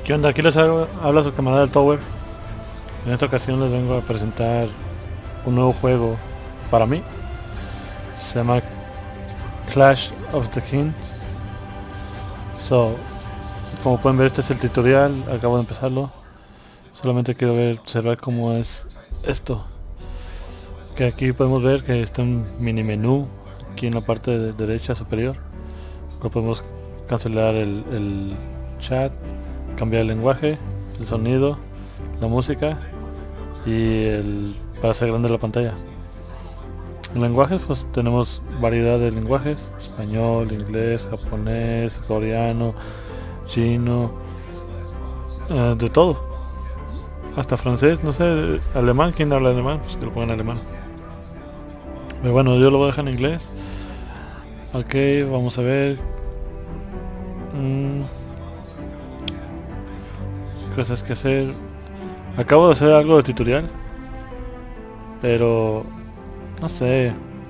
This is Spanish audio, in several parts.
¿Qué onda? Aquí les habla su camarada del Tower. En esta ocasión les vengo a presentar un nuevo juego para mí. Se llama Clash of the Kings. Como pueden ver, este es el tutorial. Acabo de empezarlo. Solamente quiero observar cómo es esto. Que aquí podemos ver que está un mini menú aquí en la parte derecha superior. Lo podemos cancelar el chat, cambiar el lenguaje, el sonido, la música y para hacer grande la pantalla. En lenguajes pues tenemos variedad de lenguajes: español, inglés, japonés, coreano, chino, de todo, hasta francés, no sé, alemán. ¿Quién habla alemán? Pues que lo pongan en alemán. Pero bueno, yo lo voy a dejar en inglés. Ok, vamos a ver. Cosas que hacer. Acabo de hacer algo de tutorial, pero no sé,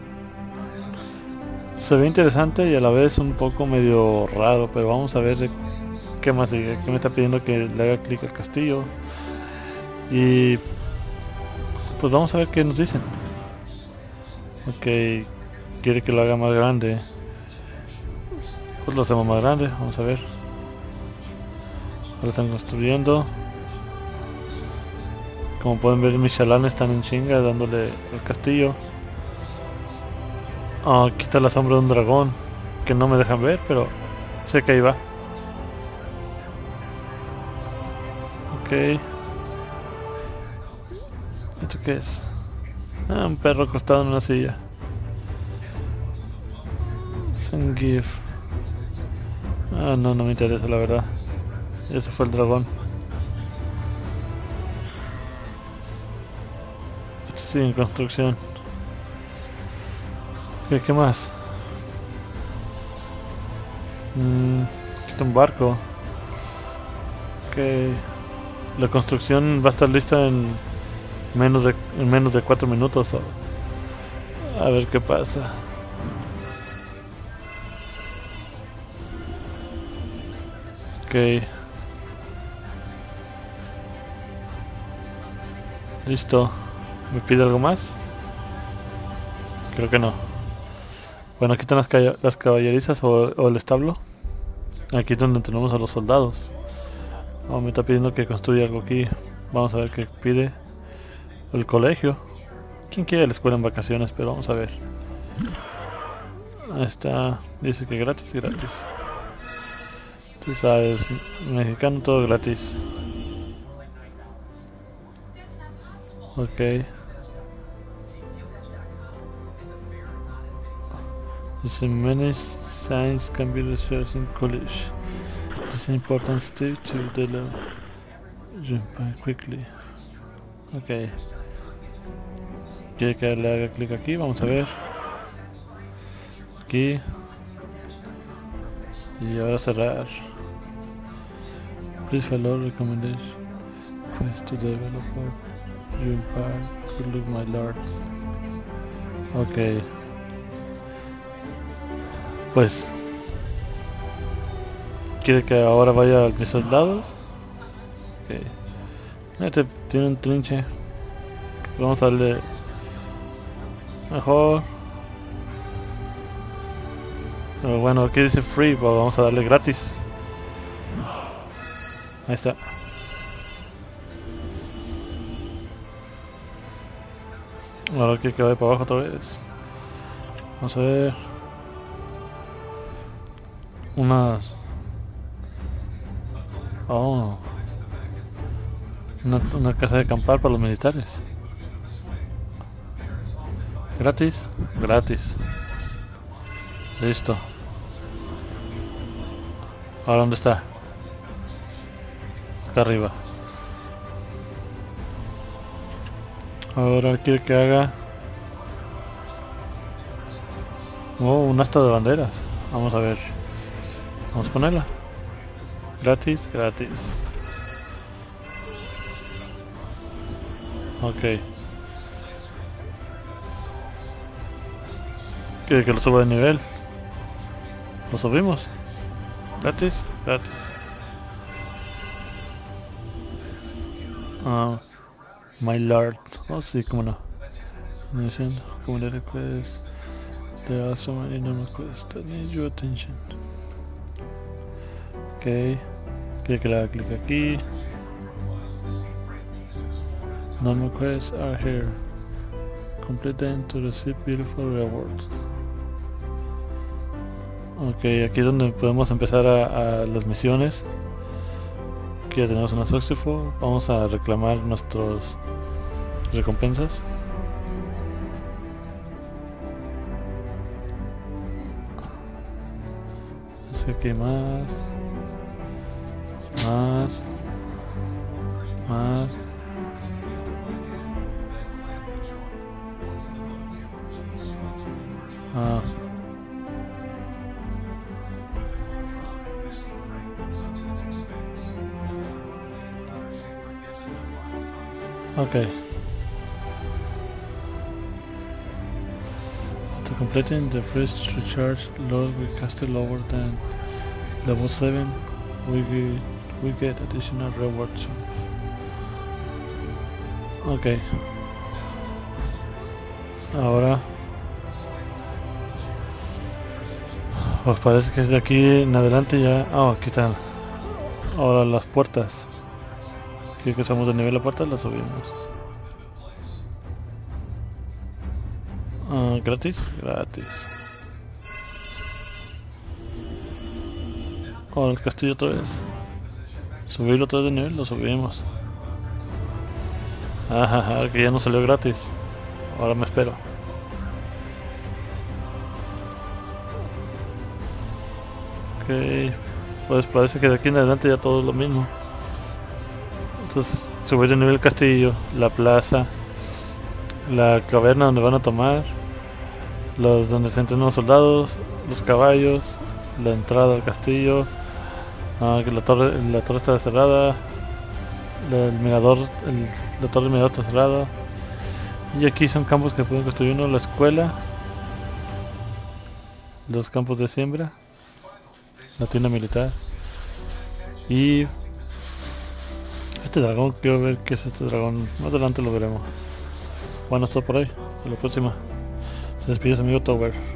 se ve interesante y a la vez un poco medio raro. Pero vamos a ver qué más sigue. Que me está pidiendo que le haga clic al castillo y pues vamos a ver qué nos dicen. Ok, quiere que lo haga más grande, pues lo hacemos más grande. Vamos a ver. Ahora están construyendo. Como pueden ver, mis chalanes están en chinga dándole al castillo. Aquí está la sombra de un dragón que no me dejan ver, pero sé que ahí va. Ok. ¿Esto qué es? Un perro acostado en una silla. Sengif. No me interesa, la verdad. Ese fue el dragón. Esto sigue en construcción. ¿Qué más? Aquí está un barco. Ok. La construcción va a estar lista en menos de 4 minutos. A ver qué pasa. Ok. Listo. ¿Me pide algo más? Creo que no. Bueno, aquí están las caballerizas o el establo. Aquí es donde tenemos a los soldados. Me está pidiendo que construya algo aquí. Vamos a ver qué pide. El colegio. ¿Quién quiere la escuela en vacaciones? Pero vamos a ver. Ahí está. Dice que gratis. Tú sabes, mexicano, todo gratis. Ok. Dice many science computer shares in college. This is important step to develop. Jump quickly. Ok. Quiere que le haga clic aquí. Vamos a ver. Aquí. Y ahora cerrar. Please follow recommendation. Quest to develop. Jump back. Good luck, my lord. Ok. Pues quiere que ahora vaya a mis soldados. Okay. Este tiene un trinche. Vamos a darle mejor. Pero bueno, aquí dice free, pues vamos a darle gratis. Ahí está. Ahora que vaya para abajo otra vez. Vamos a ver. Una casa de acampar para los militares. Gratis. Listo. ¿Ahora dónde está? Acá arriba. Ahora quiere que haga un asta de banderas. Vamos a ver. Vamos a ponerla. Gratis. Ok. Quiere que lo suba de nivel. Lo subimos. Gratis. My Lord. Oh, sí, cómo no. Community request. There are so many normal quests that need your attention. Ok. Quiere que le haga clic aquí. Normal quests are here. Complete them to receive beautiful rewards. Ok, aquí es donde podemos empezar a las misiones. Aquí ya tenemos una Soxifo. Vamos a reclamar nuestras recompensas. Así que más. Okay. After completing the first recharge, Lord will cast it lower than level 7. We get additional rewards. Okay. Ahora pues parece que es de aquí en adelante ya. Aquí están. Ahora las puertas. Que somos de nivel de puerta, las subimos. Gratis. Ahora el castillo otra vez. Subirlo todo de nivel, lo subimos. Que ya no salió gratis. Ahora me espero. Ok. Pues parece que de aquí en adelante ya todo es lo mismo. Entonces, subir de nivel el castillo, la plaza, la caverna donde van a tomar, donde se entrenan los soldados, los caballos, la entrada al castillo, que la torre está cerrada, la torre del mirador está cerrada. Y aquí son campos que pueden construir uno, la escuela, los campos de siembra, la tienda militar y este dragón. Quiero ver qué es este dragón. Más adelante lo veremos. Bueno, esto por ahí. Hasta la próxima. Se despide su amigo Tower.